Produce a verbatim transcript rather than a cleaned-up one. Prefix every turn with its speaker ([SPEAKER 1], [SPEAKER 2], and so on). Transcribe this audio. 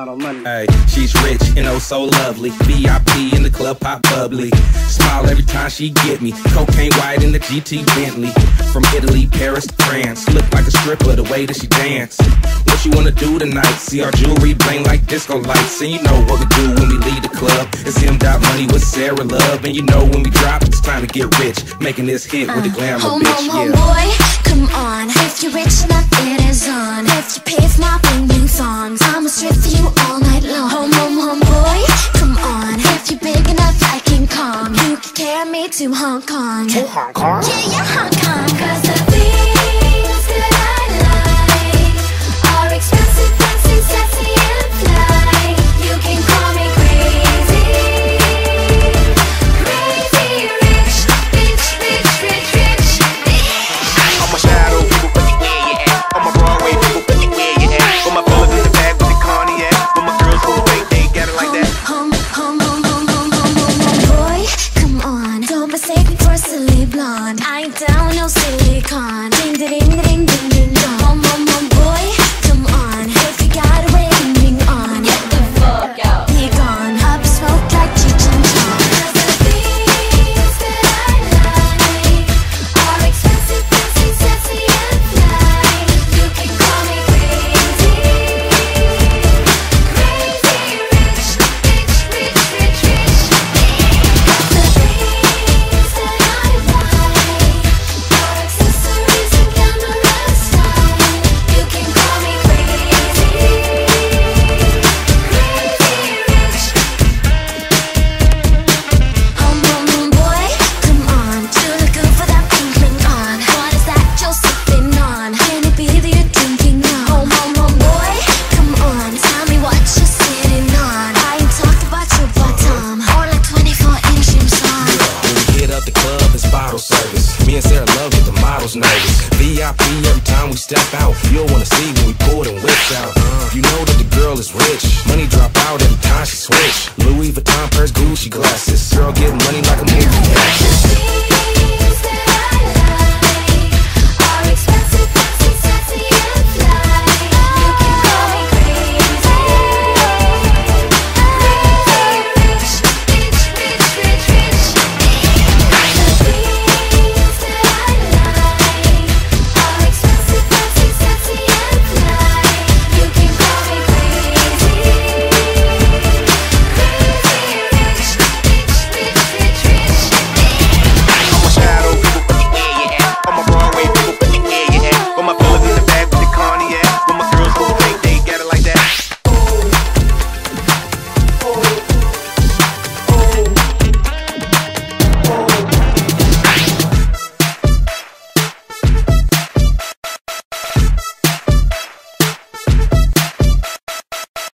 [SPEAKER 1] out on money.
[SPEAKER 2] Hey, she's rich and oh so lovely. V I P in the club, pop bubbly. Smile every time she get me. Cocaine white in the G T Bentley. From Italy, Paris to France. Look like a stripper the way that she dance. What you wanna do tonight? See our jewelry bling like disco lights. And you know what we do when we leave the club. It's hemmed out money with Sarah Love. And you know when we drop, it's time to get rich. Making this hit with the glamour
[SPEAKER 3] home,
[SPEAKER 2] bitch,
[SPEAKER 3] home,
[SPEAKER 2] yeah.
[SPEAKER 3] Home, boy, come on. If you're rich enough, it is on. If you pay for my bling bling songs, I'ma strip for you all night long. Home, home, home, boy, come on. If you're big enough like King Kong, you can carry me to Hong Kong.
[SPEAKER 1] To Hong Kong?
[SPEAKER 3] Yeah, yeah, Hong Kong. Cause the things that I like are expensive, fancy, sexy, and fly. You can call me crazy, crazy rich, rich, rich, rich, rich.
[SPEAKER 4] On my shadow, people put the where you at. On my Broadway, people put the where you at. With my fellas in the back with the cognac. With my girls who think they got it like that.
[SPEAKER 3] Home, home, home, home, home, home, home, home, boy, come on. Don't mistake me for a silly blonde. I ain't down with no silicone. Ding, ding, ding, ding, ding, ding, dong. Home, home, home, boy, come on. If you got a ring on, get the fuck out. Be gone. Up smoke like Cheech and Chong. Cause the things that I like are expensive, fancy, sexy, and fly. You can call me crazy, crazy rich, rich, rich, rich, rich. The things that I like are accessories and camera style. You can call me crazy, crazy rich. Home, home, home, boy, come on. You look good for that bling bling on. What is that you're sipping on? Can it be that you're drinking on? Home, home, home, boy, come on. Tell me what you're sitting on. I ain't talking about your bottom or like twenty-four inch rims on.
[SPEAKER 2] When we hit up the club, it's bottle service. Me and Sarah Love get the models nervous. V I P every time we step out. You'll wanna see when we pull them whips out. You know that the girl is rich. Money drop out every time she switch.